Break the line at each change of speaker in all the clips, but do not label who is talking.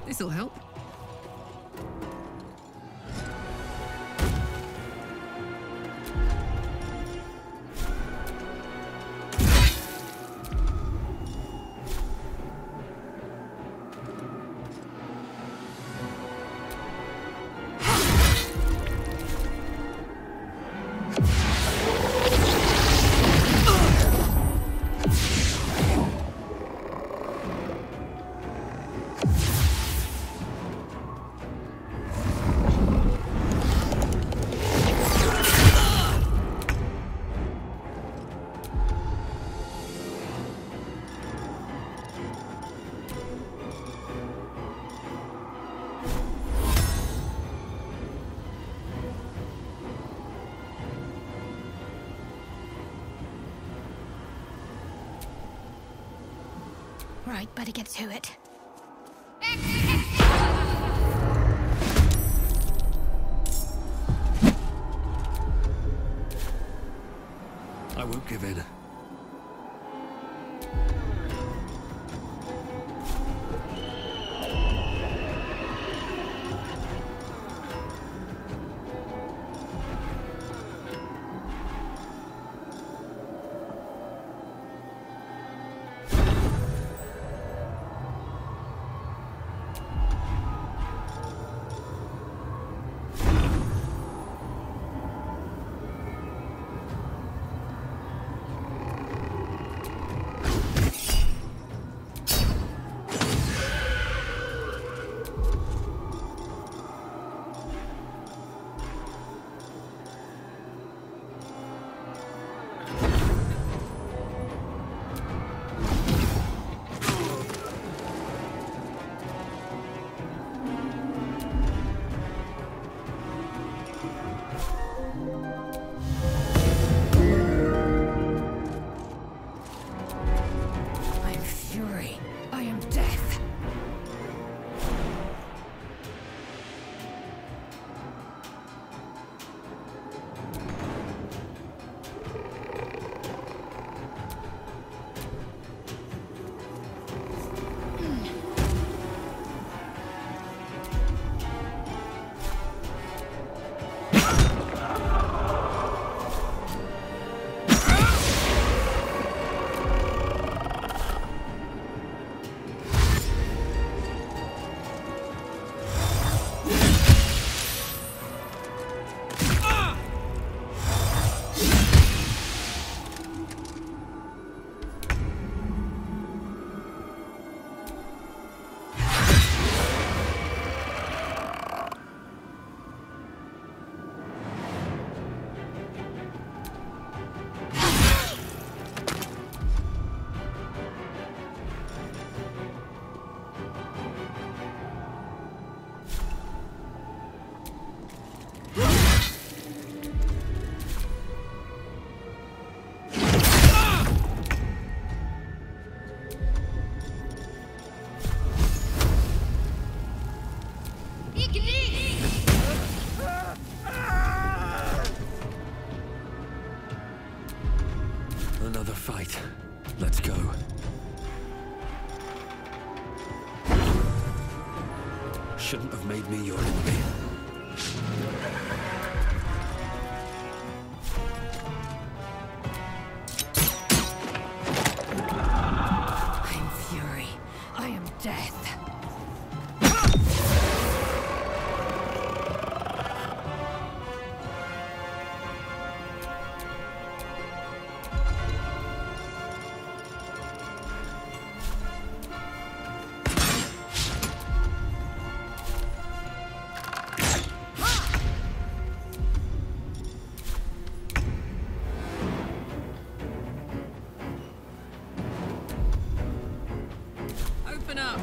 This'll help.
Right, better get to it.
I won't give in. Another fight. Let's go. Shouldn't have made me your enemy.
I'm fury. I am death.
Open up.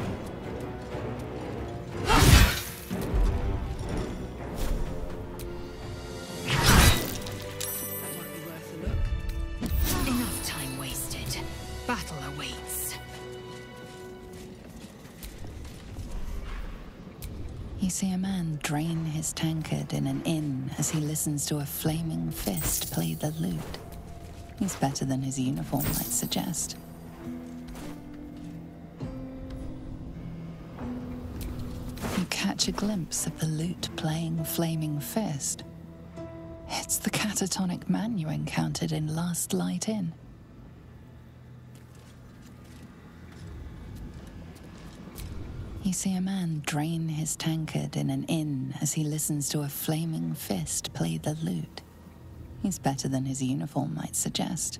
That might be worth a look.
Enough time wasted. Battle awaits.
You see a man drain his tankard in an inn as he listens to a flaming fist play the lute. He's better than his uniform might suggest. catch a glimpse of the lute playing Flaming Fist. It's the catatonic man you encountered in Last Light Inn. You see a man drain his tankard in an inn as he listens to a Flaming Fist play the lute. He's better than his uniform might suggest.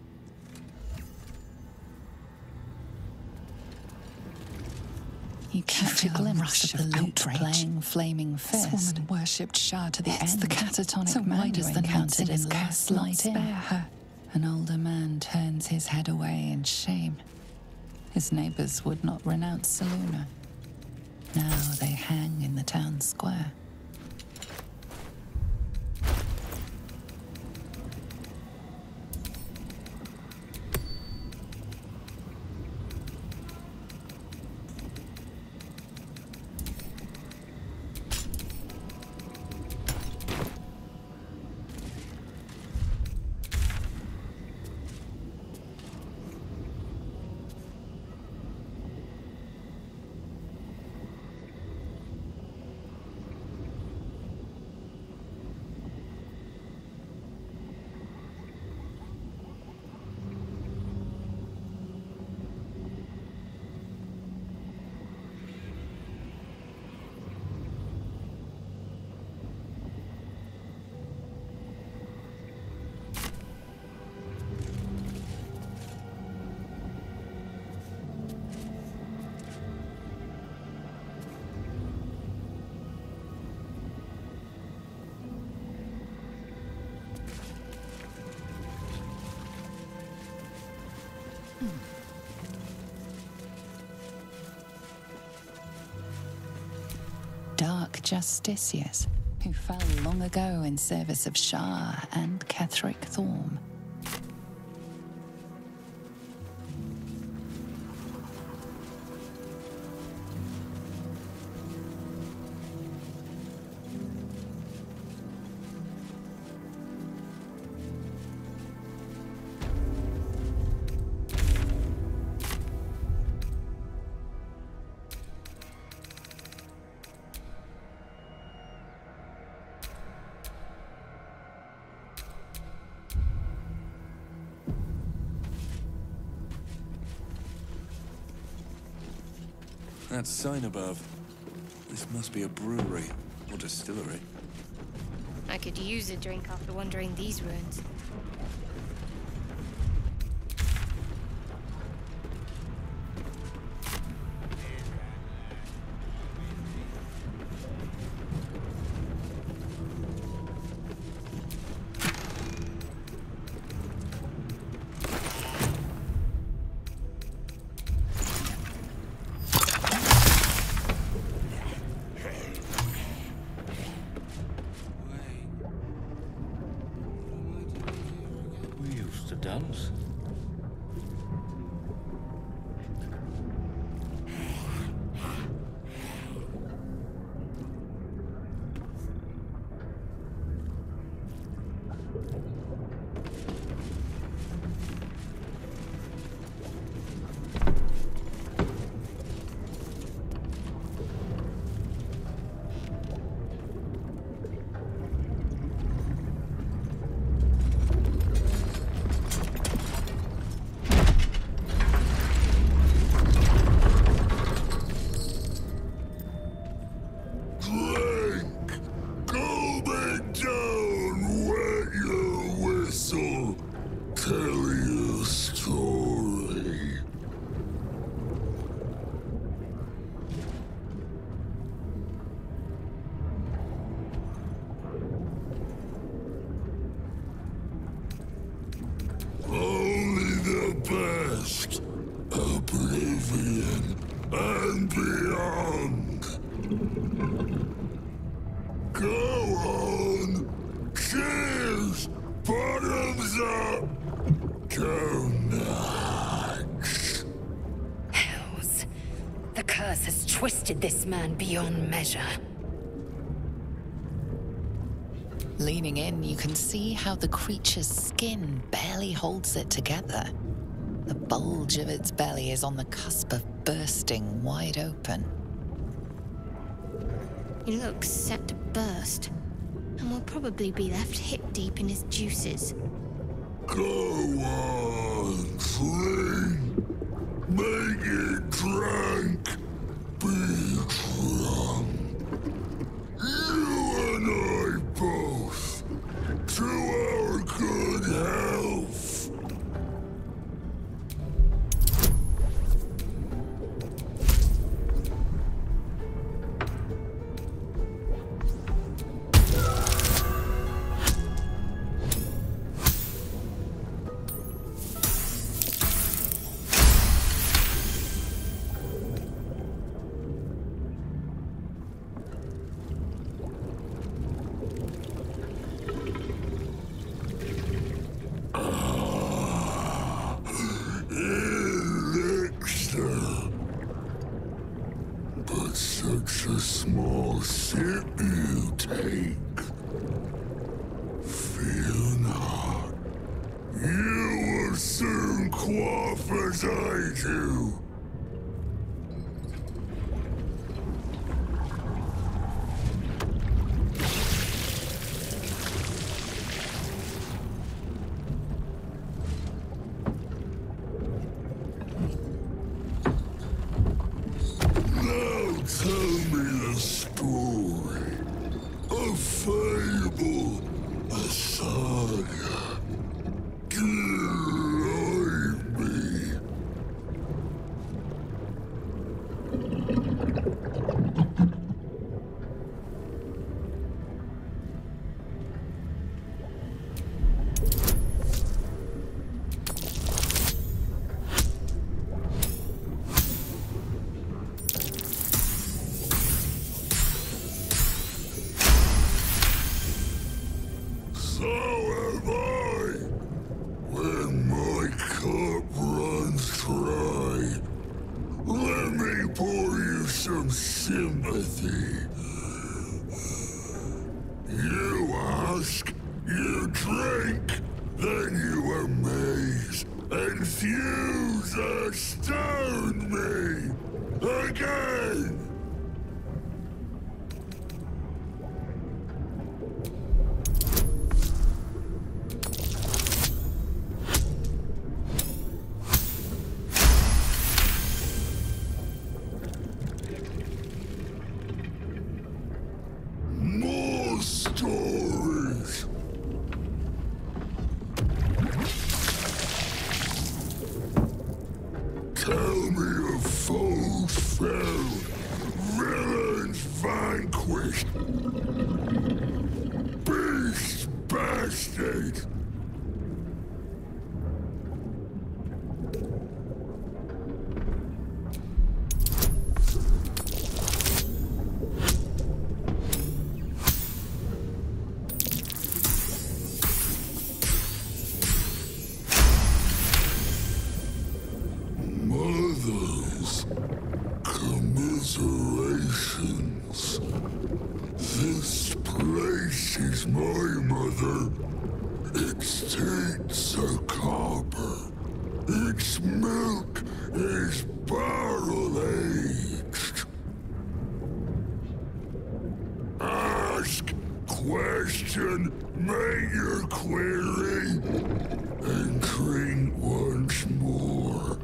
You catch a glimpse of the lute playing Flaming Fist.
This woman worshipped Shah to the end.
It's the catatonic
So
man
why
you
does the
encountered in
Nancy's
Last
curse not
Light Inn.
spare her?
An older man turns his head away in shame. His neighbors would not renounce Selûne. Now they hang in the town square. Dark justiciars who fell long ago in service of Shah and Ketheric Thorm.
That sign above. This must be a brewery or distillery.
I could use a drink after wandering these ruins.
Dance?
Oblivion and beyond. Go on. Cheers. Bottoms up. Go nuts.
Hells. The curse has twisted this man beyond measure.
Leaning in, you can see how the creature's skin barely holds it together. The bulge of its belly is on the cusp of bursting wide open.
He looks set to burst, and will probably be left hip-deep in his juices.
Go on, drink. Make it drunk. Be drunk. You and I both. To our good health. Such a small sip you take. Fear not. You will soon quaff as I do. Tell me a story, a fable, a saga. Guide me. So am I. When my cup runs dry, let me pour you some sympathy. You ask, you drink, then you amaze, enthuse, astound me again. More stories. Tell me of foes found, villains vanquished, beasts bastard. Mothers, commiserations. This place is my mother. Its teats are copper. Its milk is barrel-aged. Ask, question, make your query, and drink once more.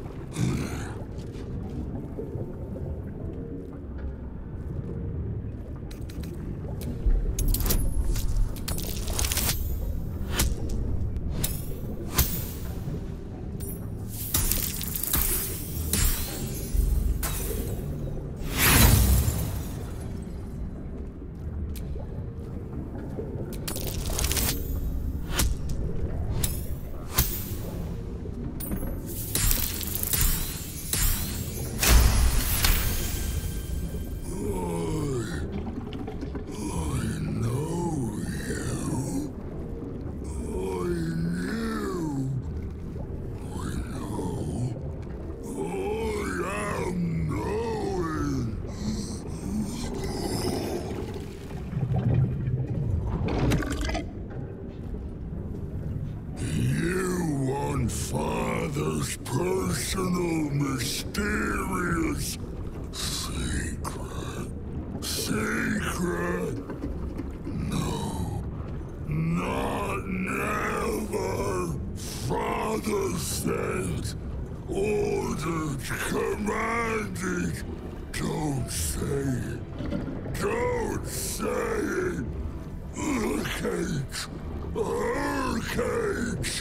Father's personal, mysterious, secret regret. No, not never. Father said, ordered, commanded. Don't say it. Don't say it. Her cage. Her cage.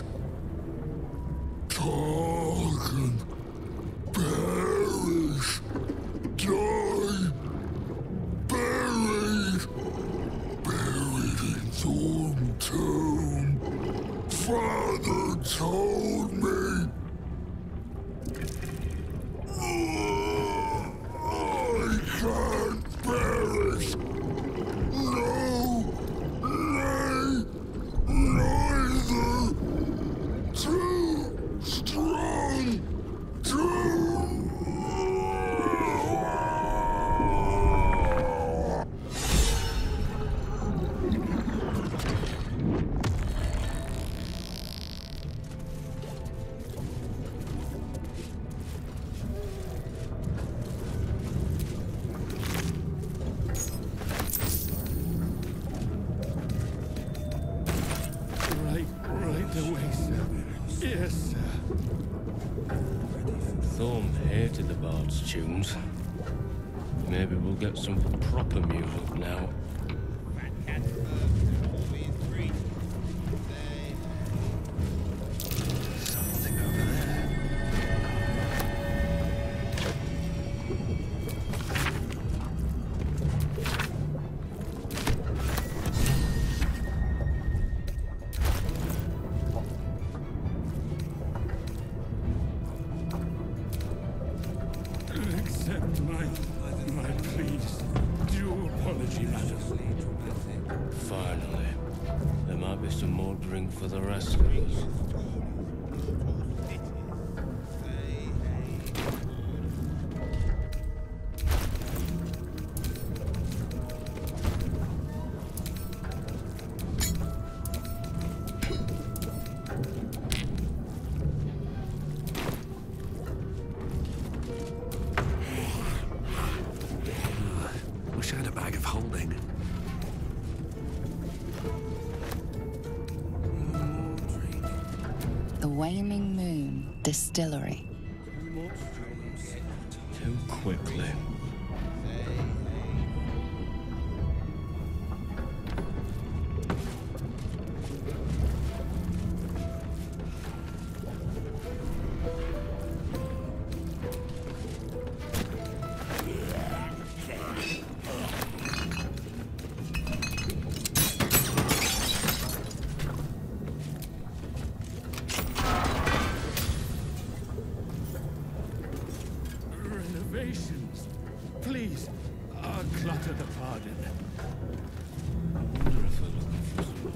Targan. Perish. Die. Buried. Buried in Thorn Tomb. Father told me. I can't perish. No, nay, neither. Too strong.
Right away, sir. Yes, sir. Thorm hated the Bard's tunes. Maybe we'll get some proper music now.
Something over there.
Accept my pleas. Due apology, madam. Finally. There might be some more drink for the rest of us.
Wish I had a bag of holding.
The Waning Moon Distillery.
Too quickly. Renovations. Please, clutter the pardon. I wonder if we're looking for some...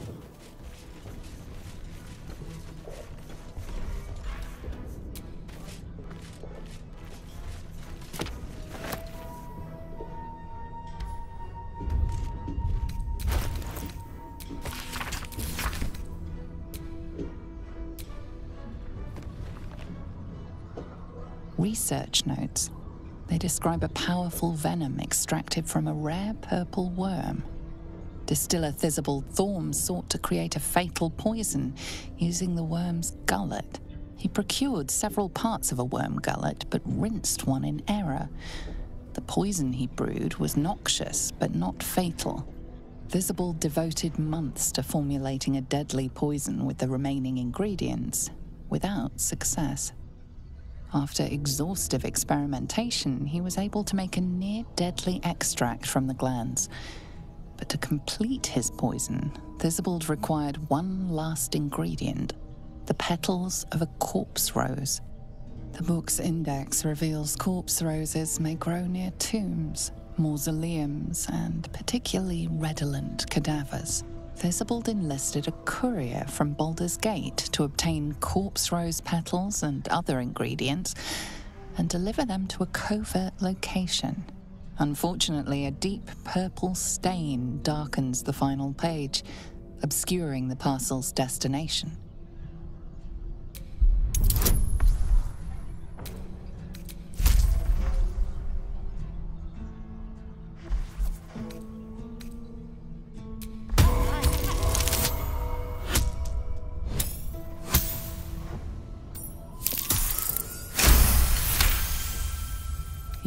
Research notes. They describe a powerful venom extracted from a rare purple worm. Distiller Thizabald Thorm sought to create a fatal poison using the worm's gullet. He procured several parts of a worm gullet, but rinsed one in error. The poison he brewed was noxious, but not fatal. Thizabald devoted months to formulating a deadly poison with the remaining ingredients, without success. After exhaustive experimentation, he was able to make a near-deadly extract from the glands. But to complete his poison, Thizabald required one last ingredient, the petals of a corpse rose. The book's index reveals corpse roses may grow near tombs, mausoleums, and particularly redolent cadavers. Thizabald enlisted a courier from Baldur's Gate to obtain corpse rose petals and other ingredients and deliver them to a covert location. Unfortunately, a deep purple stain darkens the final page, obscuring the parcel's destination.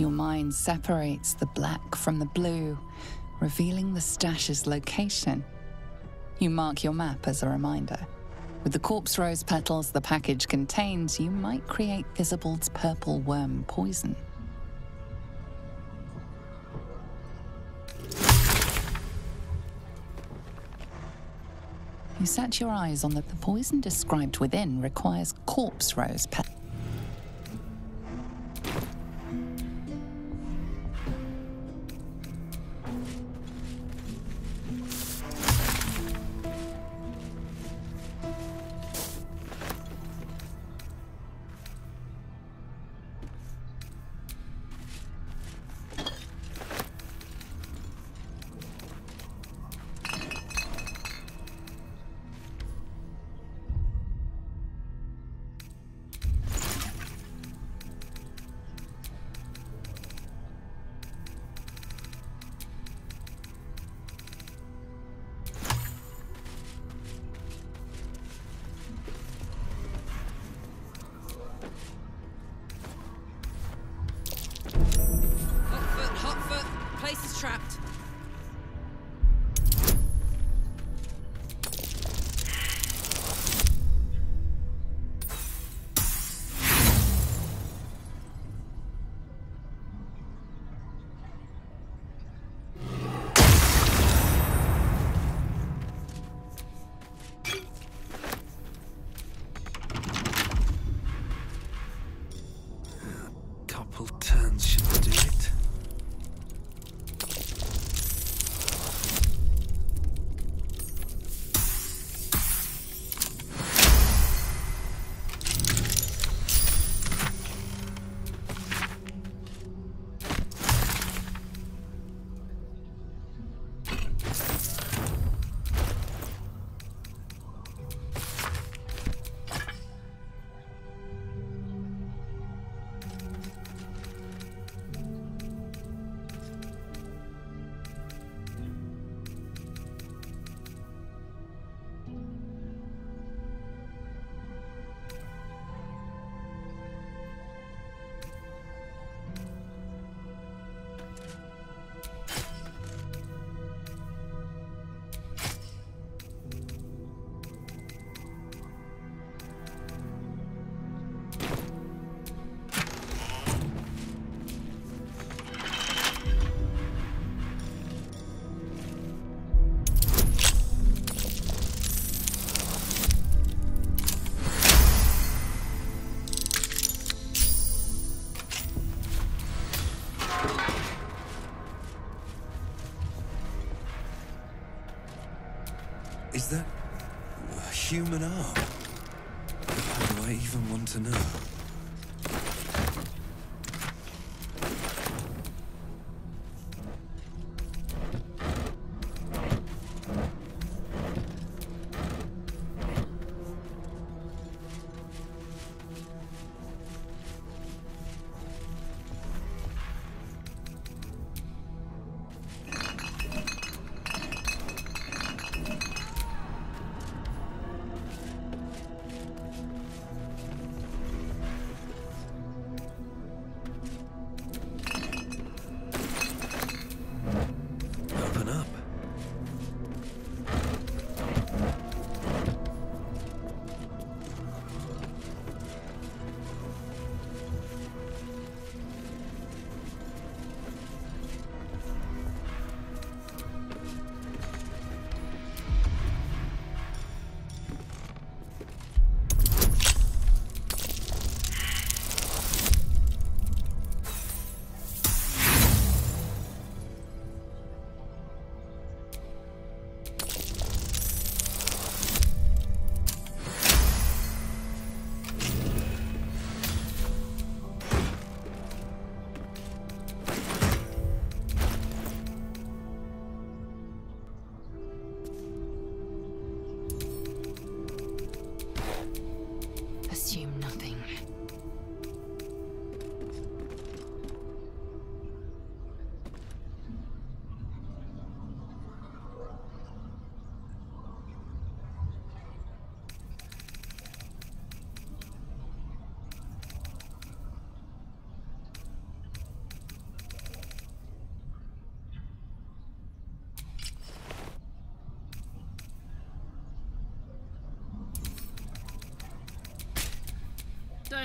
Your mind separates the black from the blue, revealing the stash's location. You mark your map as a reminder. With the corpse rose petals the package contains, you might create Visible's purple worm poison. You set your eyes on that the poison described within requires corpse rose petals.
Place is trapped.
Couple turns should do it. Is that a human arm? How do I even want to know?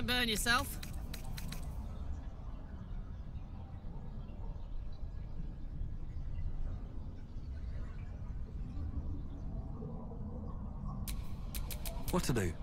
burn yourself.
What to do?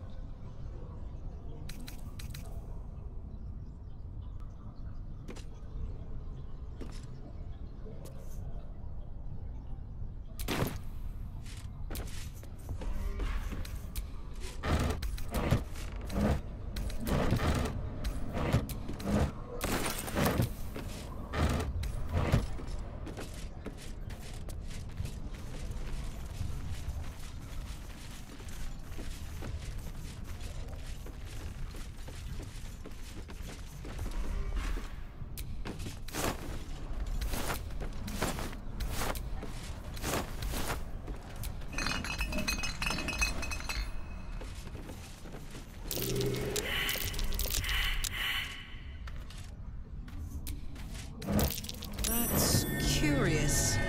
That's curious.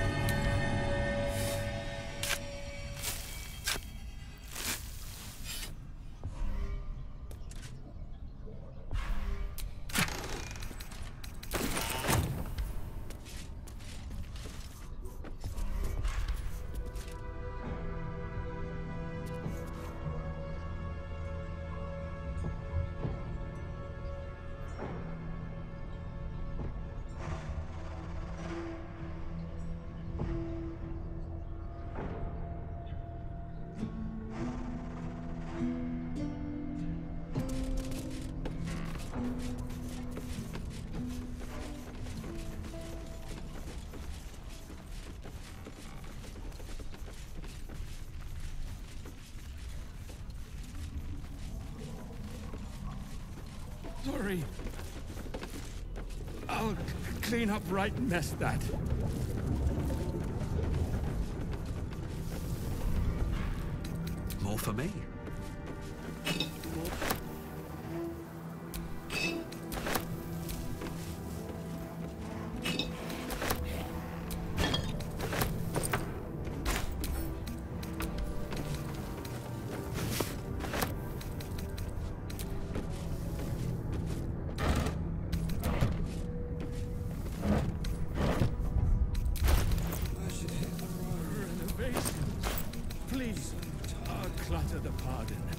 Sorry. I'll clean up right mess that.
More for me.
Please, clutter the pardon.